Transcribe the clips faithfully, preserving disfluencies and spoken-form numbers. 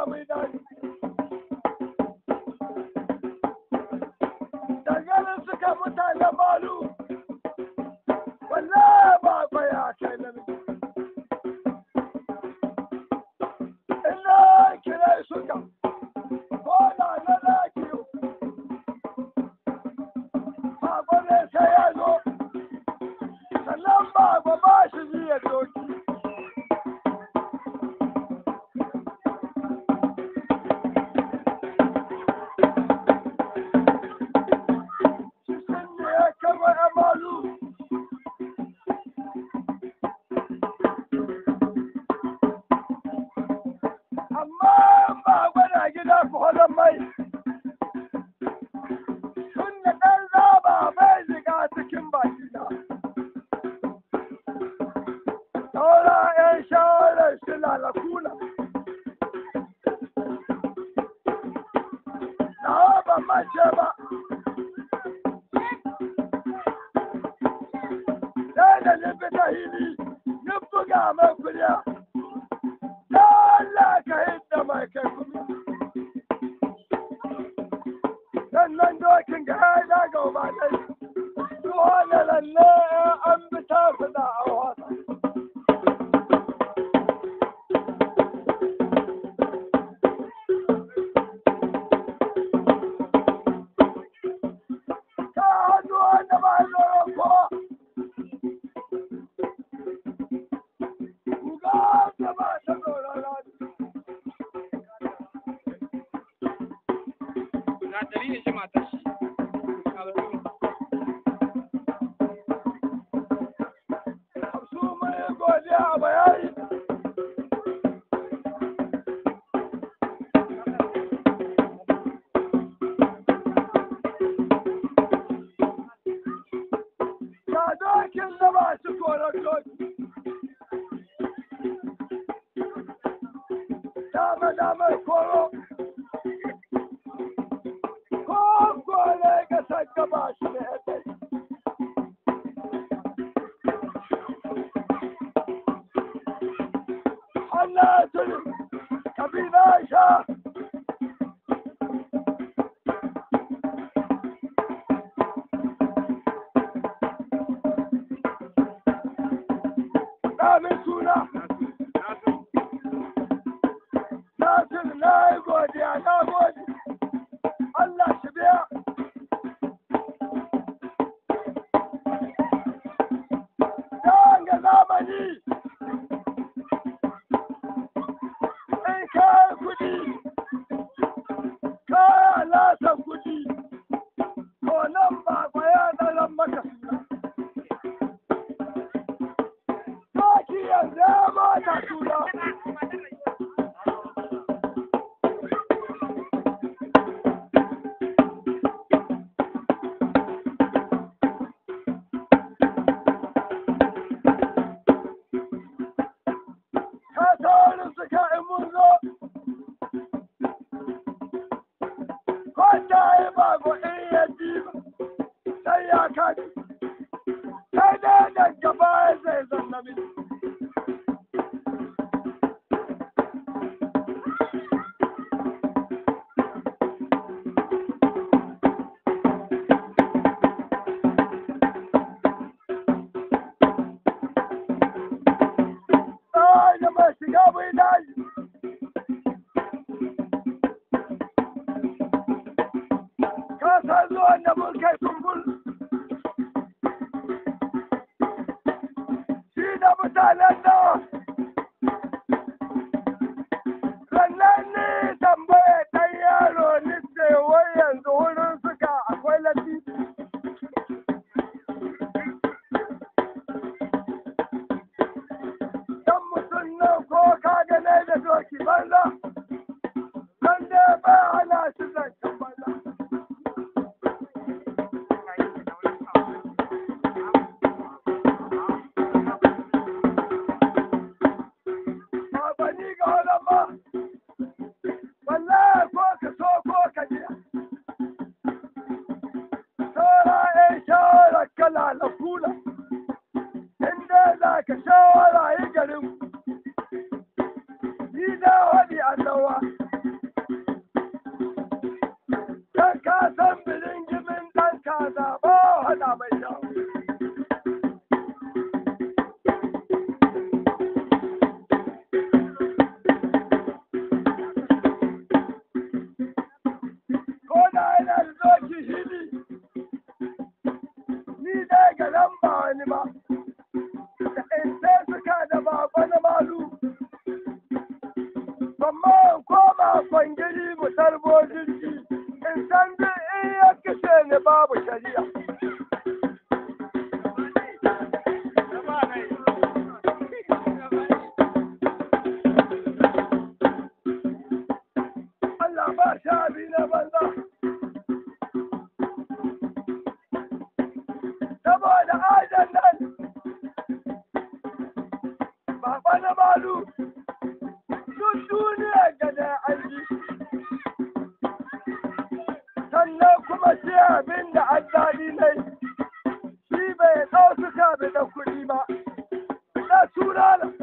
shiga mai daji. Dangane suka mutane malu, wallahi ba kwaya kai namiji. Ina kirai suka, ko da na laki, baba ne sai ya zo, sannan baba ba shi ziyar doki. Mai tun da ɗan zaba bai shiga cikin bakina. Saura ‘yan shawarar shi lalakuna. Nawa ban mace ba. Sai da nufi ta hili, ni buga mai kuliya. Ya Allah ka hidda mai kai kuma. Sannan dokin ga ya daga umarnai, ruwa da lalle an bi tasu da a wasa. Ta hannu wanda ba zoron ko, kuga da ba ta zoron rani. Na dalilin shi matar shi. Su mai godiya a bayani. Ga dokin da ba shi koren doki. Dama dama koro. Gaba shi ne ya tsaye. Allah tuni, kabila sha. Ɗamin suna. Nasir na yi godiya, na gode. Allah shi biya. Zamani in kayan kuɗi, kayan lasan kuɗi, to nan ba kwaya ɗaran maka suna. Baki yanzu ya mata suna. Kwanta yi babu in ya diba, sai ya kaji, sai dai daga baya zai zanna mini. Ai da mai shiga bai daji. Ka ba kwangiri mu tarbo jirgi in san duk in ya kishe ni babu shari'a. Allah ba shabi na banza. Saboda ajan nan baba na malu duk duniya gada an ji. Sannan kuma shi abin da an daɗi ne shi bai ɗau suka bi da kuɗi ba. Na tura na.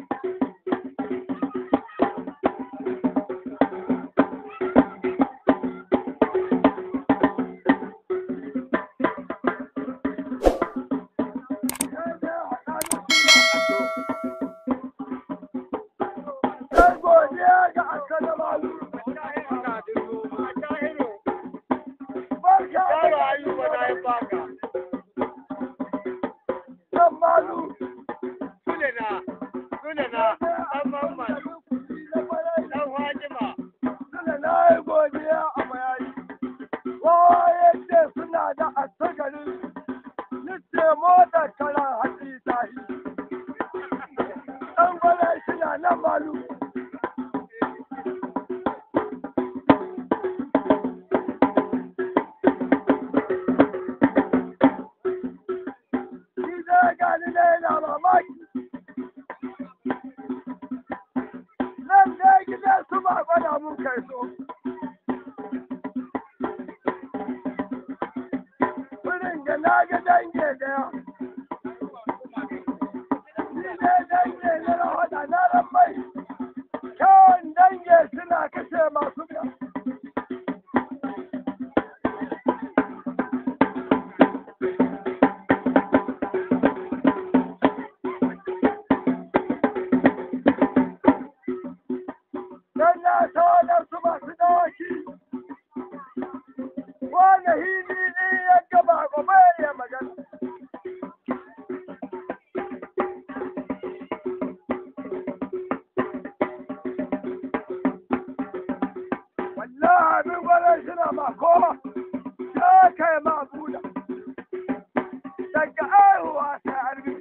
Sai godiya ga Asana Malu. Barka da Ɗan Malu. Sule na yi godiya a mayayi. Kowa yadda suna da asagarin nice motar karan hatsi tahi. Ɗan gwada shi na nan Malu. Shi zai gani na yana mamaki. Nan dai gidan su ba gwada mun kai so. Wurin da na ga dange daya. Shi dai dange na rahoda na ran mai. Kyawun dange suna kashe masu biya. Dan na tawadar su masu dawaki. Wani hili in ya gaba gobe ya magana. Wallahi abin gwanon shi na ma kowa. Ya kai ma buda. Daga aihuwa sai arbi.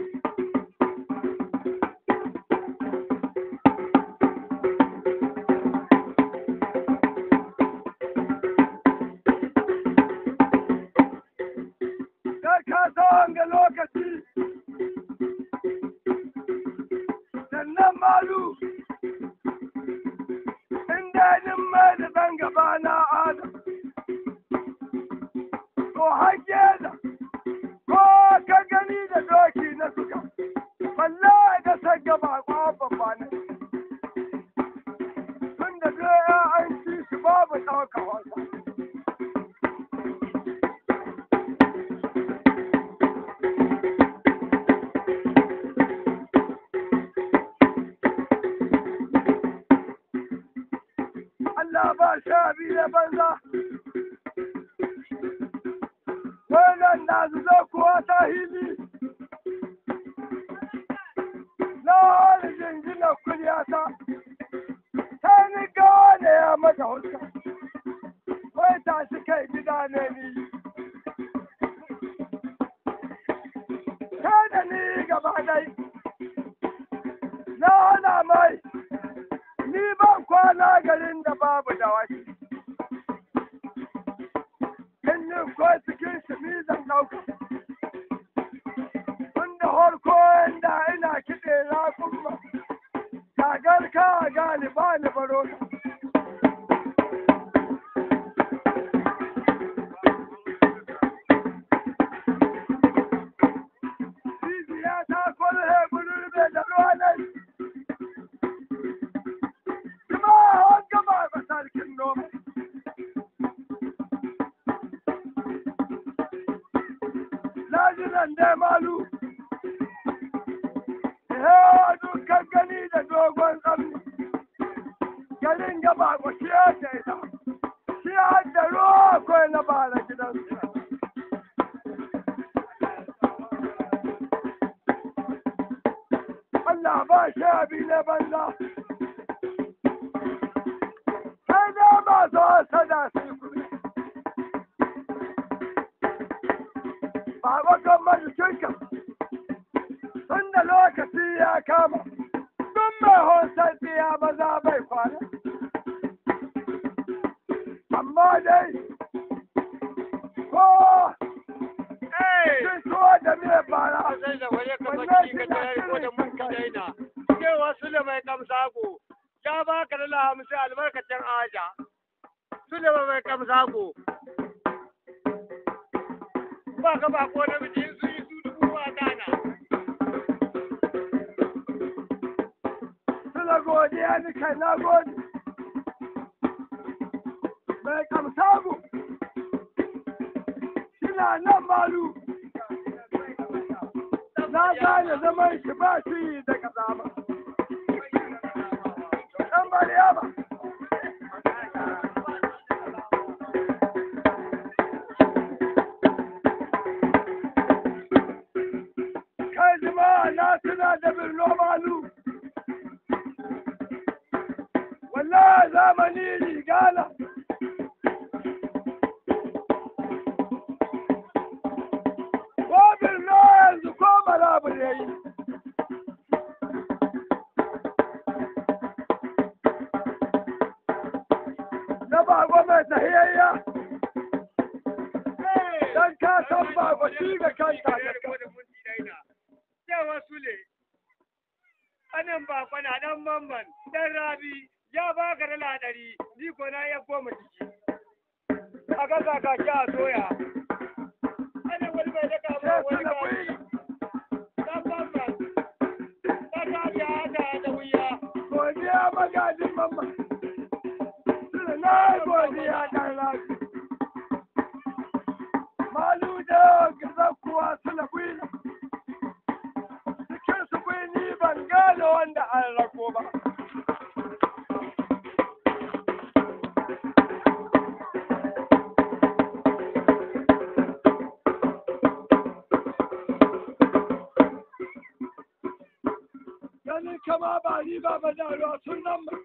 Sai ka tsawon ga lokaci. Sannan Malu. In daɗin mai da ɗan gaba na Adam. Ko hake da. Ko ka gani da doki na suka. Wallahi da san gaba babba ba ne. Tun da zai an ci shi babu ɗauka wasa. Allah ba shabi da banza. Wannan na zuzo kuwa ta hili. Na wani jingina kuryata. Sai ni ga wani ya mata huska. Wai tashi kai gida ne ni. Sai da ni gaba dai. Na hana mai. Ni ban kwana garin da babu dawaki. In ni ko cikin shi ni zan ɗauka. Tunda harko yanda ina kiɗe raƙumma. Kagar ka gani ba ni baro ka. Rijiya ta kwalhe gurbe da ruwa nai. Sarkin noma. Na ji nan dai Malu. Ehe dukkan gani da dogon tsamni. Garin gaba ko shi ya shaida. Shi ya da ruwa kawai na bara gidansu. Allah ba shi abi na banza. zo sada sai kuma baba kan majikinka tun da lokaci ya kama tun mai hosar tsiya maza bai kwana amma dai ko cikin tuwo da miyar bara sai da waje ka baki ka tare ko da mun ka daina cewa Sule mai kamsago ya baka da hamsin albarkacin aja Sule mai kamsago ba ka ba ko na miji su yi su dubu a gana Sule godiya ni kai na gode mai kamsago shina nan malu na gane zaman shi ba shi da kasa ba ɗan Maryama kai jama'a na tuna da birno malu wallahi zamani rigala ko birno yanzu ko marabul yayi na bago mai tahiyayya dan ka san bago shi ga kanta cewa Sule anan ba kwana dan mamman dan Rabi ya baka da ladari ni ko na ya goma ciki aka saka ki a soya ana wani mai da kama wani kawai dan mamman ta ta ja da da wuya godiya magajin mamman Sule na godiya dan Rabi malu da gazan kuwa Sule gwina cikin su gwini ban gane wanda an rako ba ganin kama ba ni ba ba da ruwa sun nan ba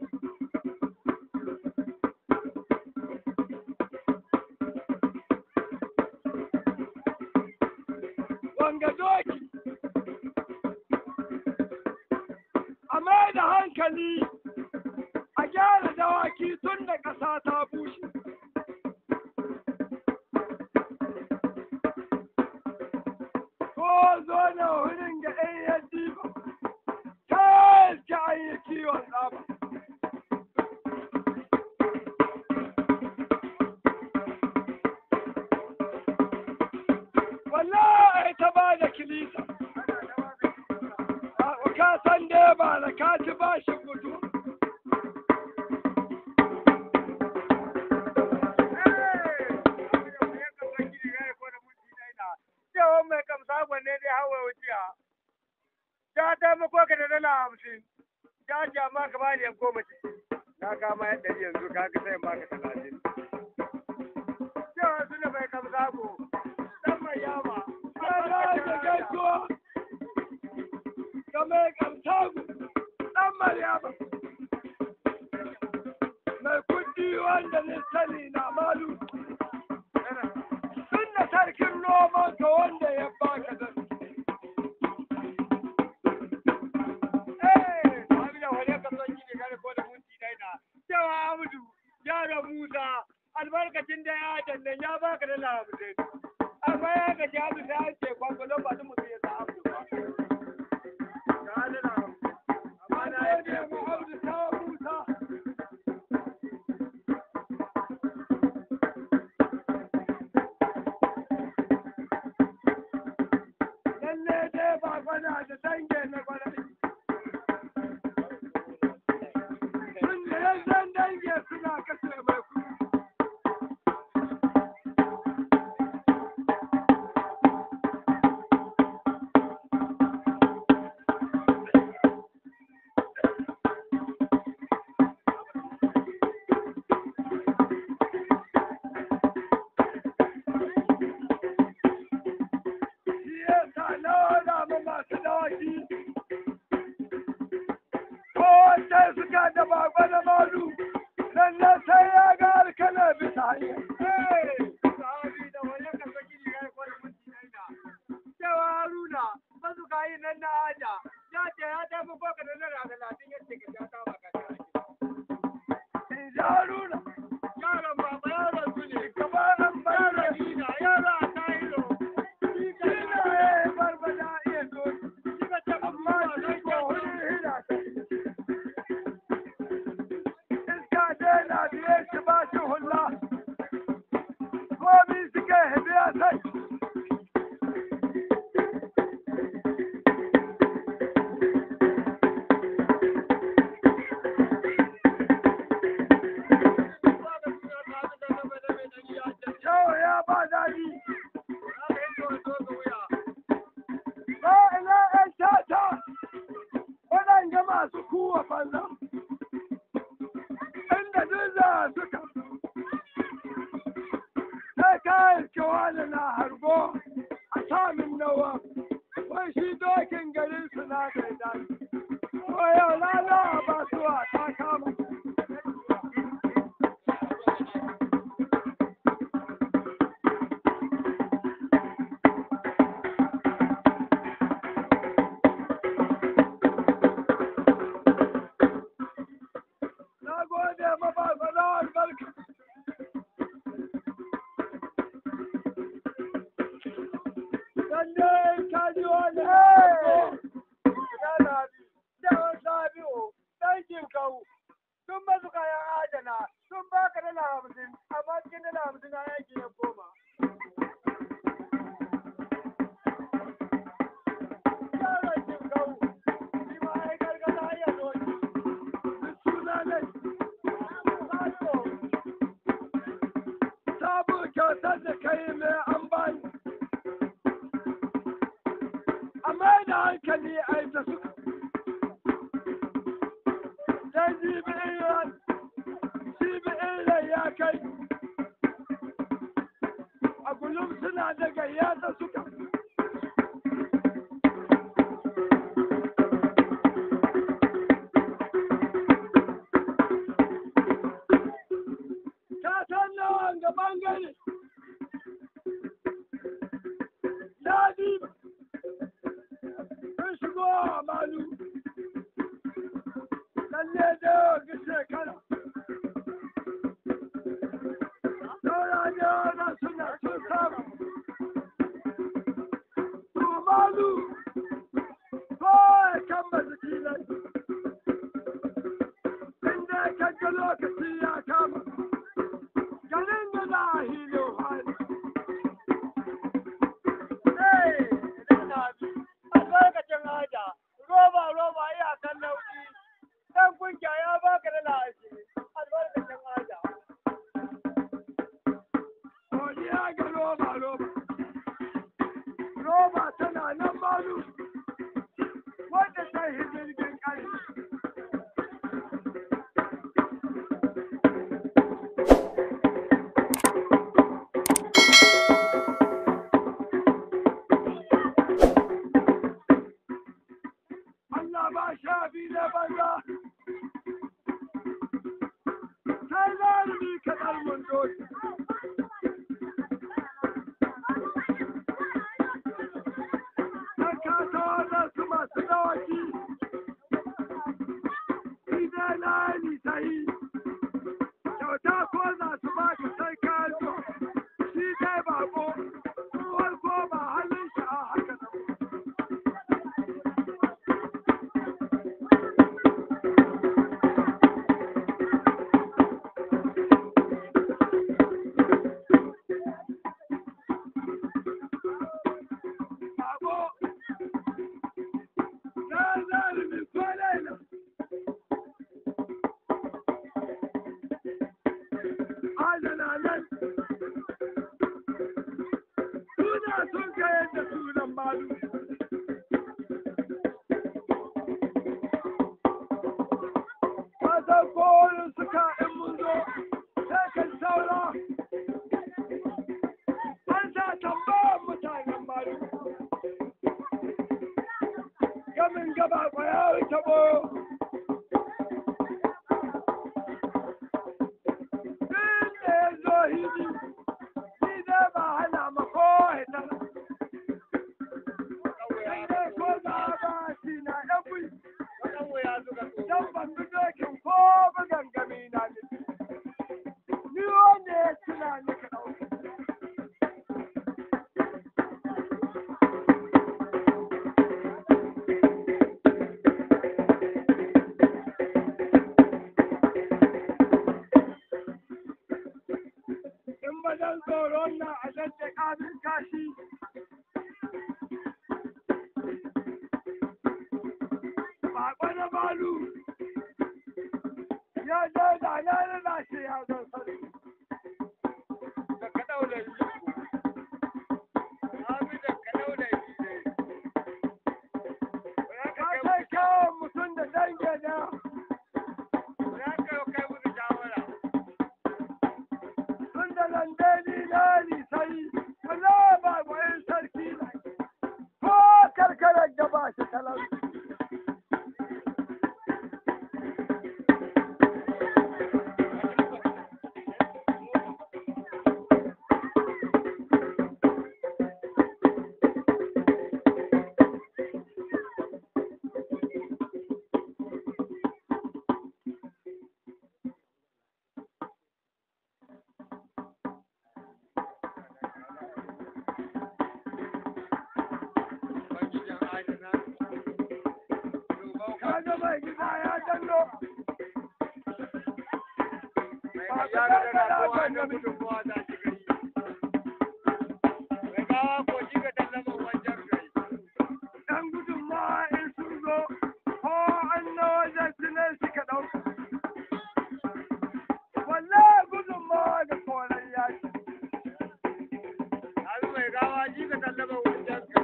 wanga doki a mai da hankali a gyara dawaki tun da ƙasa ta bushe ko zo na wurin ga ɗan yaddi ba ta yake an yi kiwon tsaba wallahi ta ba da kilisa ka san dai ba da ka ci ba shi gudu cewa mai kamsagon ne dai hawa wuciya ta taimako ka da dala hamsin ta ce amma ka bani yan goma ce na kama yan ɗari yanzu ka ga sai baka talatin cewa Sule mai kamsago dan mai yama ana da gaisuwa ga mai kamsagu ɗan Maryama mai kuɗi wanda ne sani na malu tun da sarkin noman ka wanda ya baka da albarkacin da ya dandan ya baka da labarai amma ya ga jabi sai an ce kwakwalon ba mutum ya sa abu ba ga da amma na yi ne mu audu sawa musa lalle dai ba kwana da dange na kwana tun da yanzu dange suna kashe mai kuɗi Haruna. Yaron baba yaron su ne. Gabanin Yaron bayan Dina, yaron Atahiro. Dina ya yi barbada iya doki. Kika ce Amma shi ko wani hina ta. Iska dai na biye shi ba shi hula. Komi suke hibiya sai. Yau ya ba daɗi. Ba ina ‘yan tata waɗanda masu kuwa banza. Inda duk za suka. Sai kayan cewa da na harbo a samun nawa. Wai shi dokin garin su na da daɗi. Ko yau lala ba suwa ta kama. Na gode mabarbara albarka. Dan dai ka ji wani harbo. Ya labi, yawan sabi'u, ɗankin kawo. Sun basu kayan adana, sun baka dala hamsin, amma cikin dala hamsin na yaki ya koma. Yaron kin kawo, shi ma ya gargaza iya doki. Duk suna ne. Sabi'u, sabu kyautar da kai mai an bani. Amma da hankali a ita suka. Dan jibi iran, jibi iran ya kai. A gulum suna da gayyata suka. Ka san nawan ga bangare. Dadi sun shigo a malu. Lalle da ga shekara. Saura da yana suna sun samu. Su malu ko ya kamba jiki nan. Inda ka ga lokaci ya kama. Garin da za a hilo hali. Hey, Lalabi, albarkacin haja, roba roba iyakan nauyi. Dan kungiya ya baka da la'ashi, albarkacin haja. Godiya ga roba roba. Roba tana nan malu, wanda ta yi jirgin ƙarfi. Allah ba sha biyu da banza. Sai zarumi kaɗar mun doki. Dan kasa wannan su masu dawaki. Ide na ni ta yi. Kyauta ko za su baka sai ka zo. Shi dai bako. Uwar ko ba halin shi a haka nan. Babo, ya zarumi ko laila. Adana nan. Suna sun kayar da sunan malu. Kasan kowane suka in mun zo, sai kan saura. An sa tambayar mutanen malu. Gamin gaba kwaya wuce bo. Duk da ya zo hiji, ni dai ba hana ma ko hitar. Sai dai ko za a ba shi na ɗan bui. Dan ban bi dokin ko ba gangami na ne. dan tsoron nan a nan da ƙamin kashi. Baƙo na malu ya je da na rana shi ya zan sarki. Da ka daula yi. Abi da ka daula yi ne. Ka kai kyawun mutum da dange na. Ya kai kai musu shawara. Tun da nan dai ni na nisai, wala ba gwayin sarki na. Ko karkarar gaba shi talauci. Kaga mai gida ya danno. Ya ga da kowa da gudunmuwa da shi gari. Mai gawa ko shi ga dallama wajen gari. Ɗan gudunmawa in sun zo, ko an na wajen sinai suka ɗauka. Wallahi gudunmawa da koren yaki. Abi mai gawa shi ga dallama wajen gari.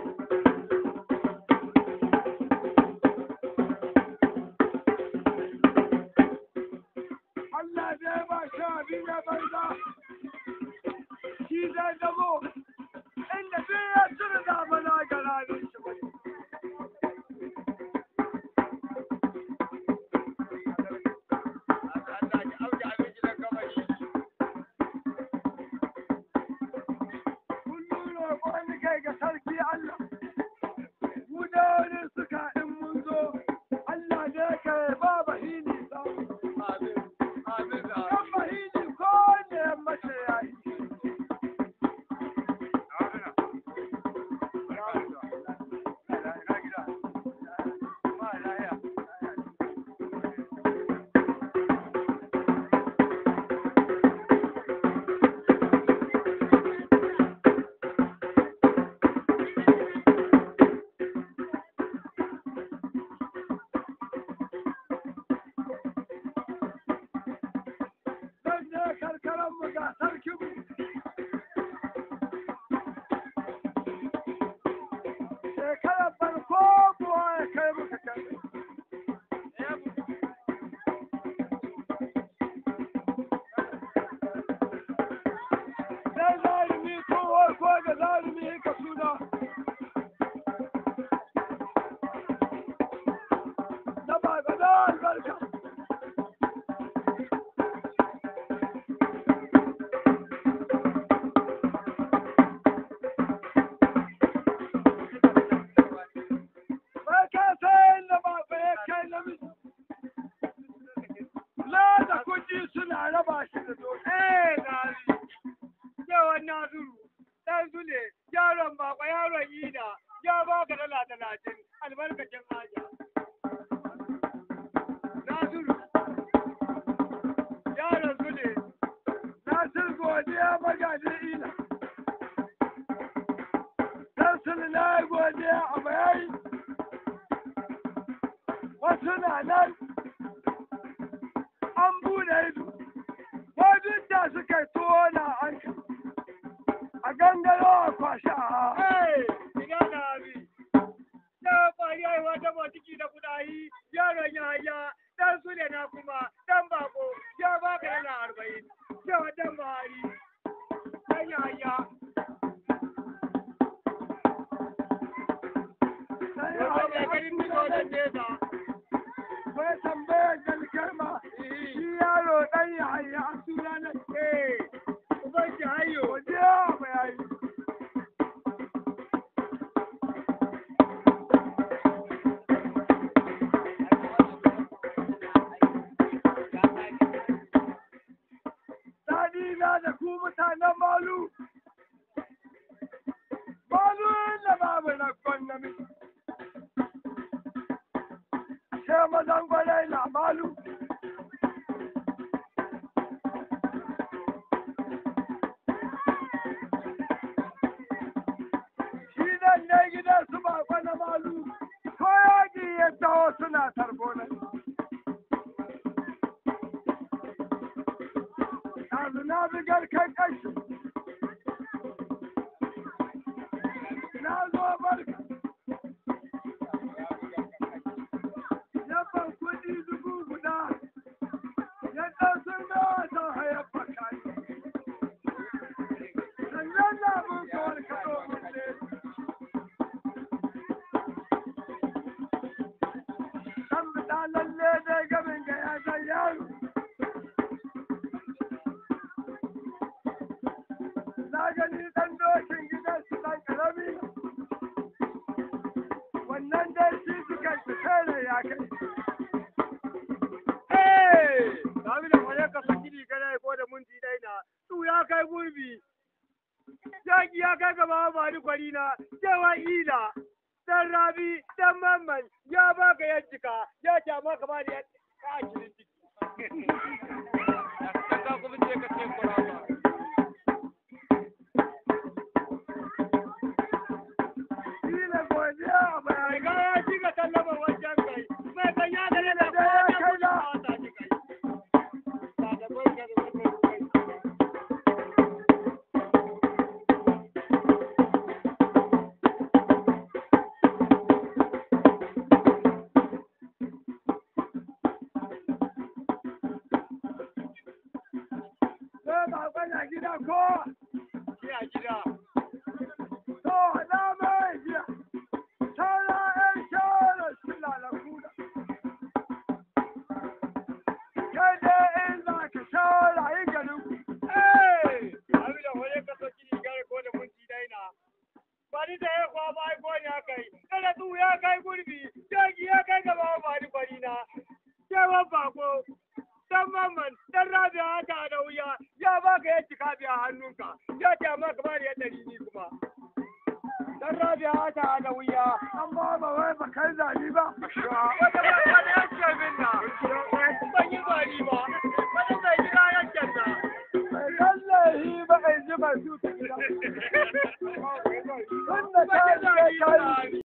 Allah zai ba shi abin da banza. Shi zai zamo inda duk ya cire damana ga ranar shi bai. Allah ya auki abin gidan gabari. Kullum roƙon kai ga sarki Allah. Mu da wani suka in mun zo, Allah ne ka ba bahini samu. Amin. Amin da Kan bahini ko wanda ya mace ya yi. Zan je karkaranmu ga sarkinmu. Shekarar farko buwa ya kai muka can. Sai zarumi tsohuwar ko ga zarumi ka suna. Na ba ga da albarka. Bai ka sayan da ba bai kai namiji. La da kuɗi suna raba shi da doki. Eh, gari. Yawan Nasiru, ɗan Sule, yaron bako, yaron Ida, ya ba ka dala talatin, albarkacin haja. Nasiru, yaron Sule, Nasir godiya magajin ila. Dan sulu na yi godiya a bayayi. Wasu na nan an buɗe ido. Wajen da suka yi tuwo na an kai. A gangaro a kwashi a eh, ina da abi. Ya kwari haihuwa ta botiki da kudayi, yaron Yahaya, ɗan Sule na kuma, ɗan bako, ya ba ka dala arba'in. Yawa ɗan Buhari, ɗan Yahaya. sai Yau mai a garin bizo wajen nesa. bai tambayar galkarma. Shi yaro ɗan ya hanya a suna na Eh, uban shi hayo. godiya a bayayi. Sadi na da ku mutanen malu. Malu da babu rakon namiji. Sai mazan gwarai na malu. shanu ko yaƙi ya taho suna tarbo nan. Yanzu na bi garkan ƙashi. Na zo barka. Yabban kuɗi dubu guda. Yadda sun ga ta hayar bakari. Sannan na mun kawar kaɗo mulle. Ɗan fita lalle dai gamin ga ya san yaro. Na gani ɗan dokin gidan su ɗan ƙarami. Wannan dai shi suka ci fere ya kai. Eh! Sami da kwaye ka saki rigana ko da minti ɗaya na su ya kai gurbi. Yaƙi ya kai gaba ba ni kwari na cewa ila. Dan rabi dan mamman ya baka yancika ya ce amma ka ba da yaƙi ciki. Ka kuma ce ka ce kura ba. Ila godiya a Mai bayan. gaya shi ka tallaba wancan kai. Mai kan ya da da ko ya kuɗi ba wata shi kai. Ba da bai ka da bai kai. Sai ba kwana gida ko. Shi a gida. To haɗa mai jiya. Tara ƴan shawara su lalakuda. Kai dai in za ka shawara yi garin ku. Eh! Sami da kwaye ka saki rigana ko da minti ɗaya na. Ba ni da ya kwa ba ko ya kai. Kada tu ya kai gurbi. Yaƙi ya kai gaba ba ni kwari na. Cewa bako. Dan mamman, dan rabia ta da wuya, ya baka ya cika biya hannunka, ya ce amma ka bari ya ɗari ni kuma. Dan rabia ta da wuya, An ba ba wai ba kai zabi ba. wata ba wani yanke min na, ban yi bari ba, wani mai gida yanke na. Mai kallahi ba in ji mai su ta gida.